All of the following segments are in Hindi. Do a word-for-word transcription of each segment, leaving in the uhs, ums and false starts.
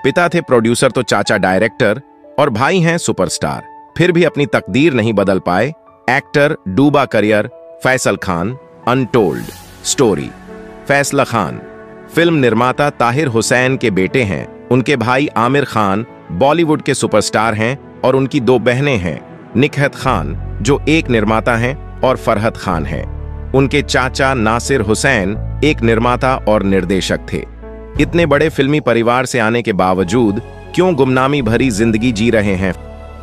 पिता थे प्रोड्यूसर तो चाचा डायरेक्टर और भाई हैं सुपरस्टार। फिर भी अपनी तकदीर नहीं बदल पाए। एक्टर डूबा career. Faisal Khan untold story. Faisal Khan film निर्माता ताहिर हुसैन के बेटे हैं। उनके भाई आमिर खान बॉलीवुड के सुपरस्टार हैं और उनकी दो बहनें हैं, निकहत खान जो एक निर्माता हैं और फरहत खान हैं। उनके चाचा नासिर हुसैन एक निर्माता और निर्देशक थे। इतने बड़े फिल्मी परिवार से आने के बावजूद क्यों गुमनामी भरी जिंदगी जी रहे हैं?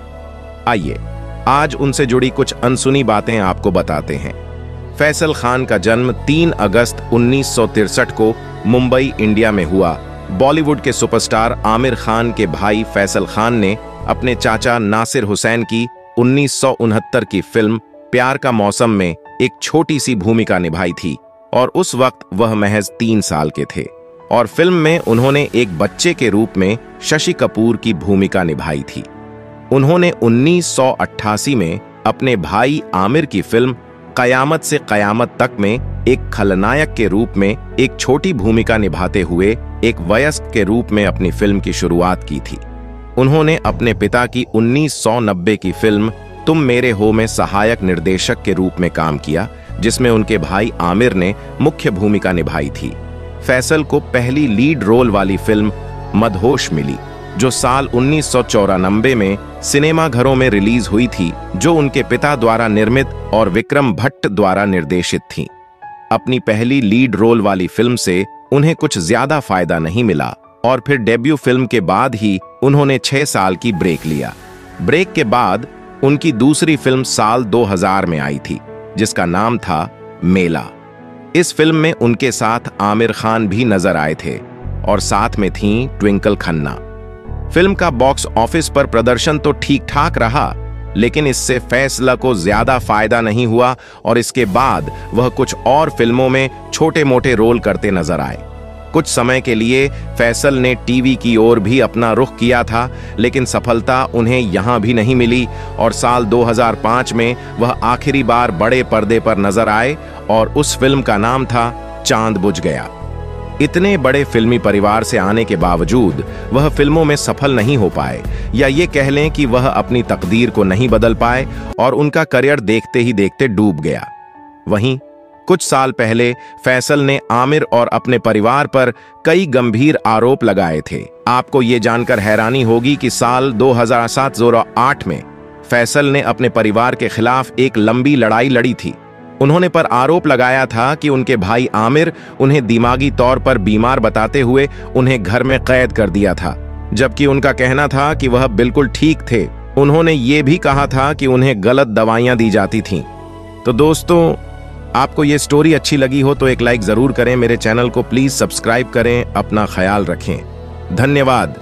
आइए आज उनसे जुड़ी कुछ अनसुनी बातें आपको बताते हैं। फैसल खान का जन्म तीन अगस्त उन्नीस सौ तिरसठ को मुंबई, इंडिया में हुआ। बॉलीवुड के सुपरस्टार आमिर खान के भाई फैसल खान ने अपने चाचा नासिर हुसैन की उन्नीस सौ उनहत्तर की फिल्म प्यार का मौसम में एक छोटी सी भूमिका निभाई थी और उस वक्त वह महज तीन साल के थे और फिल्म में उन्होंने एक बच्चे के रूप में शशि कपूर की भूमिका निभाई थी। उन्होंने उन्नीस सौ अट्ठासी में अपने भाई आमिर की फिल्म कयामत से कयामत तक में एक खलनायक के रूप में एक छोटी भूमिका निभाते हुए एक वयस्क के रूप में अपनी फिल्म की शुरुआत की थी। उन्होंने अपने पिता की उन्नीस सौ नब्बे की फिल्म तुम मेरे हो में सहायक निर्देशक के रूप में काम किया, जिसमें उनके भाई आमिर ने मुख्य भूमिका निभाई थी। फैसल को पहली लीड रोल वाली फिल्म मदहोश मिली, जो साल उन्नीस सौ चौरानबे में सिनेमा घरों में रिलीज हुई थी, जो उनके पिता द्वारा निर्मित और विक्रम भट्ट द्वारा निर्देशित थी। अपनी पहली लीड रोल वाली फिल्म से उन्हें कुछ ज्यादा फायदा नहीं मिला और फिर डेब्यू फिल्म के बाद ही उन्होंने छह साल की ब्रेक लिया। ब्रेक के बाद उनकी दूसरी फिल्म साल दो हज़ार में आई थी, जिसका नाम था मेला। इस फिल्म में उनके साथ आमिर खान भी नजर आए थे और साथ में थीं ट्विंकल खन्ना। फिल्म का बॉक्स ऑफिस पर प्रदर्शन तो ठीक ठाक रहा, लेकिन इससे फैसला को ज्यादा फायदा नहीं हुआ और इसके बाद वह कुछ और फिल्मों में छोटे मोटे रोल करते नजर आए। कुछ समय के लिए फैसल ने टीवी की ओर भी अपना रुख किया था, लेकिन सफलता उन्हें यहां भी नहीं मिली और साल दो हज़ार पाँच में वह आखिरी बार बड़े पर्दे पर नजर आए और उस फिल्म का नाम था चांद बुझ गया। इतने बड़े फिल्मी परिवार से आने के बावजूद वह फिल्मों में सफल नहीं हो पाए, या ये कह लें कि वह अपनी तकदीर को नहीं बदल पाए और उनका करियर देखते ही देखते डूब गया। वहीं कुछ साल पहले फैसल ने आमिर और अपने परिवार पर कई गंभीर आरोप लगाए थे। आपको ये जानकर हैरानी होगी कि साल दो हज़ार सात आठ में फैसल ने अपने परिवार के खिलाफ एक लंबी लड़ाई लड़ी थी। उन्होंने पर आरोप लगाया था कि उनके भाई आमिर उन्हें दिमागी तौर पर बीमार बताते हुए उन्हें घर में कैद कर दिया था, जबकि उनका कहना था कि वह बिल्कुल ठीक थे। उन्होंने ये भी कहा था कि उन्हें गलत दवाइयां दी जाती थीं। तो दोस्तों, आपको ये स्टोरी अच्छी लगी हो तो एक लाइक जरूर करें। मेरे चैनल को प्लीज सब्सक्राइब करें। अपना ख्याल रखें। धन्यवाद।